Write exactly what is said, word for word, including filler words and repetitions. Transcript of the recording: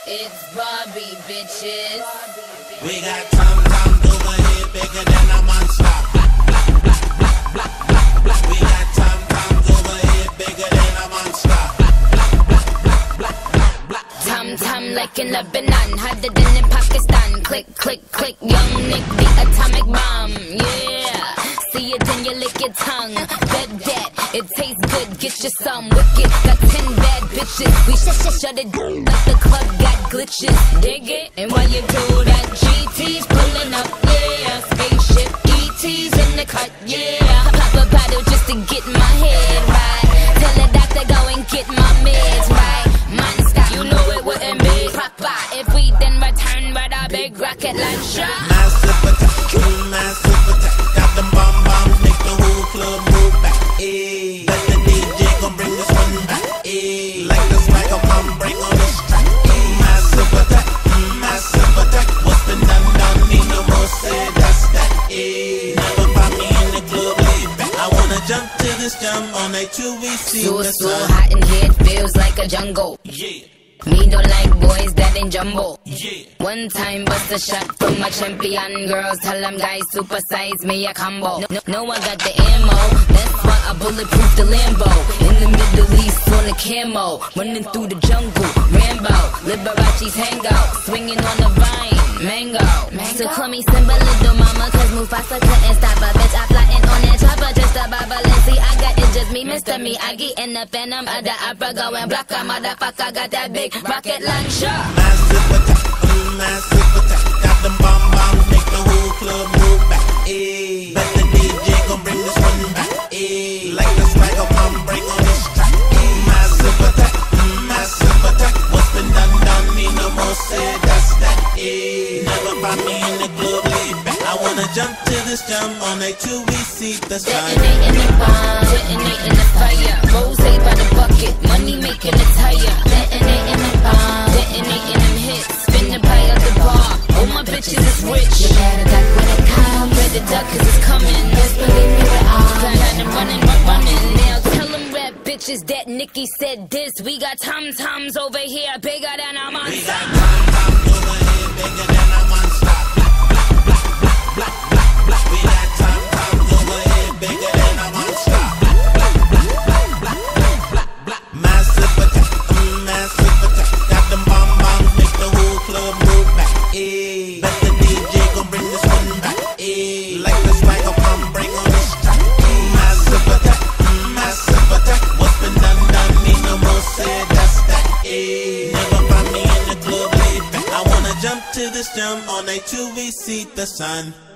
It's Barbie, bitches. We got tom-toms over here bigger than a monster. We got tom-toms over here bigger than a monster. Tom-tom like in Lebanon, harder than in Pakistan. Click, click, click, young Nick, the atomic bomb. Yeah, see it then you lick your tongue. Bet that it tastes good, get you some wicked. Got ten bad bitches, we shut shut shut it down like the club got glitches. Dig it, and while you do that, G T's pulling up, yeah. Spaceship, E T's in the cut, yeah. Pop a bottle just to get my head right. Tell the doctor go and get my meds right. Monster, you know it wouldn't be proper if we then return with a big rocket launcher. Massive attack, massive attack. Got them bomb bombs, make the whole club move back. Ayy, let the D J gon' bring this one back. Ayy, like the swagger bomb, bring on this track. Ayy, massive attack, massive attack. What's been done, done, need no more say that's that. Ayy, never find me in the club laid back. I wanna jump to this jump on a two we see So, the so sun. hot in here, it feels like a jungle. Yeah. Me don't like boys that ain't jumbo. Yeah. One time bust a shot from my champion. Girls tell them guys supersize me a combo. No, no one got the ammo, that's why I bulletproof the Lambo. In the Middle East on the camo, running through the jungle, Rambo. Liberace's hangout, swinging on the vine, mango. So call me Simba, little mama, cause Mufasa couldn't stop a bitch. I flying on that chopper just a Babalenci. I got it, just me, Mister Miyagi, in the Phantom of the Opera, going block a motherfucker, got that big rocket launcher. Massive attack, massive attack. Got them bomb bombs, make the whole club move back. Ayy, let the D J gon' bring this one back. Ayy, like the swagger bomb, bring on this track. Ayy, massive attack, massive attack. What's been done, done, me no more say that's that. Ayy, never find me in the club laid back. I wanna jump to this jump on a two we see the sun. Detonating the bomb, detonating the fire. Rose by the bucket, money making a tire. Detonating the bomb, detonating them hits. Spin the pie out the bar, all my bitches is rich. You better duck when it comes, better duck cause it's coming. Just believe me we're on. Got them running, but running. Now tell them rap bitches that Nicki said this. We got tom-toms over here, bigger than a monster. We got tom-toms over here, bigger than a monster. Black, black, black, we got tom-toms over here, bigger than a monster. Black, black, black, black, black, black, massive attack, massive attack. Got them bomb bombs, make the whole club move back. Ayy, let the D J gon' bring this one back. Ayy, like the swagger bomb, bring on this track. Ayy, massive attack, massive attack. What's been done, done, me no more say that's that. Ayy, never find me in the club laid back. I wanna jump to this jump on a two we see the sun.